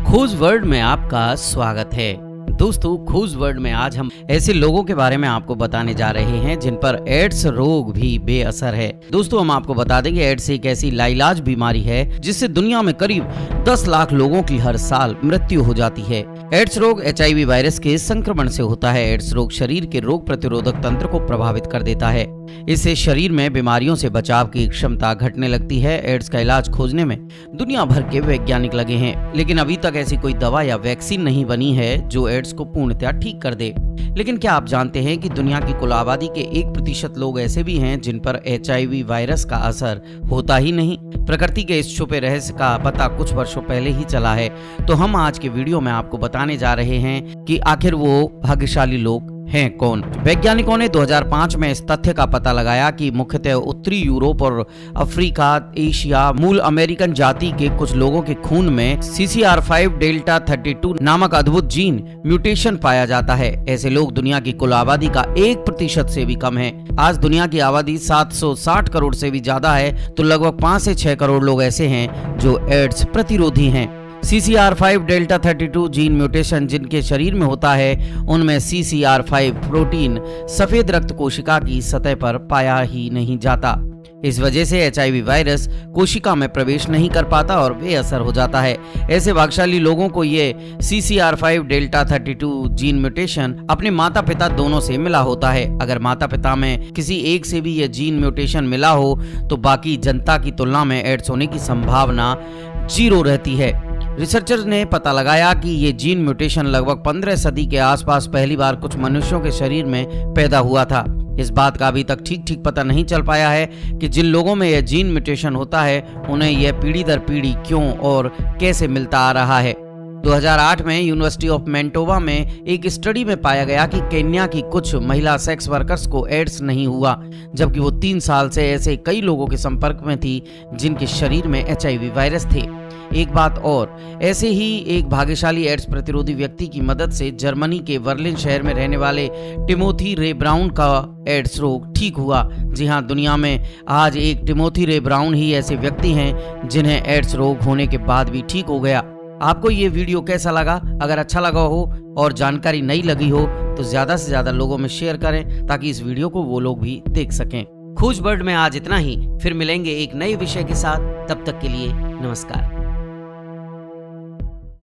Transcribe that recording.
खोज वर्ल्ड में आपका स्वागत है। दोस्तों, खोज वर्ल्ड में आज हम ऐसे लोगों के बारे में आपको बताने जा रहे हैं जिन पर एड्स रोग भी बेअसर है। दोस्तों, हम आपको बता देंगे एड्स एक ऐसी लाइलाज बीमारी है जिससे दुनिया में करीब 10 लाख लोगों की हर साल मृत्यु हो जाती है। एड्स रोग HIV वायरस के संक्रमण से होता है। एड्स रोग शरीर के रोग प्रतिरोधक तंत्र को प्रभावित कर देता है। इससे शरीर में बीमारियों से बचाव की क्षमता घटने लगती है। एड्स का इलाज खोजने में दुनिया भर के वैज्ञानिक लगे हैं, लेकिन अभी तक ऐसी कोई दवा या वैक्सीन नहीं बनी है जो एड्स को पूर्णतः ठीक कर दे। लेकिन क्या आप जानते हैं कि दुनिया की कुल आबादी के 1% लोग ऐसे भी हैं जिन पर HIV वायरस का असर होता ही नहीं। प्रकृति के इस छुपे रहस्य का पता कुछ वर्षों पहले ही चला है, तो हम आज के वीडियो में आपको बताने जा रहे हैं कि आखिर वो भाग्यशाली लोग हैं कौन। वैज्ञानिकों ने 2005 में इस तथ्य का पता लगाया कि मुख्यतः उत्तरी यूरोप और अफ्रीका, एशिया, मूल अमेरिकन जाति के कुछ लोगों के खून में CCR5 डेल्टा 32 नामक अद्भुत जीन म्यूटेशन पाया जाता है। ऐसे लोग दुनिया की कुल आबादी का 1% से भी कम है। आज दुनिया की आबादी 760 करोड़ से भी ज्यादा है, तो लगभग 5 से 6 करोड़ लोग ऐसे हैं जो एड्स प्रतिरोधी हैं। CCR5 डेल्टा 32 जीन म्यूटेशन जिनके शरीर में होता है, उनमें CCR5 प्रोटीन सफेद रक्त कोशिका की सतह पर पाया ही नहीं जाता। इस वजह से HIV वायरस कोशिका में प्रवेश नहीं कर पाता और बेअसर हो जाता है। ऐसे भाग्यशाली लोगों को ये CCR5 डेल्टा 32 जीन म्यूटेशन अपने माता पिता दोनों से मिला होता है। अगर माता पिता में किसी एक से भी ये जीन म्यूटेशन मिला हो तो बाकी जनता की तुलना में एड्स होने की संभावना 0 रहती है। रिसर्चर्स ने पता लगाया कि ये जीन म्यूटेशन लगभग 15 सदी के आसपास पहली बार कुछ मनुष्यों के शरीर में पैदा हुआ था। इस बात का अभी तक ठीक पता नहीं चल पाया है कि जिन लोगों में यह जीन म्यूटेशन होता है उन्हें यह पीढ़ी दर पीढ़ी क्यों और कैसे मिलता आ रहा है। 2008 में यूनिवर्सिटी ऑफ मैनटोबा में एक स्टडी में पाया गया कि केन्या की कुछ महिला सेक्स वर्कर्स को एड्स नहीं हुआ, जबकि वो 3 साल से ऐसे कई लोगों के संपर्क में थी जिनके शरीर में HIV वायरस थे। एक बात और, ऐसे ही एक भाग्यशाली एड्स प्रतिरोधी व्यक्ति की मदद से जर्मनी के बर्लिन शहर में रहने वाले टिमोथी रे ब्राउन का एड्स रोग ठीक हुआ। जी हाँ, दुनिया में आज एक टिमोथी रे ब्राउन ही ऐसे व्यक्ति हैं जिन्हें एड्स रोग होने के बाद भी ठीक हो गया। आपको ये वीडियो कैसा लगा? अगर अच्छा लगा हो और जानकारी नई लगी हो तो ज्यादा से ज्यादा लोगों में शेयर करें ताकि इस वीडियो को वो लोग भी देख सकें। खोज वर्ल्ड में आज इतना ही, फिर मिलेंगे एक नए विषय के साथ। तब तक के लिए नमस्कार।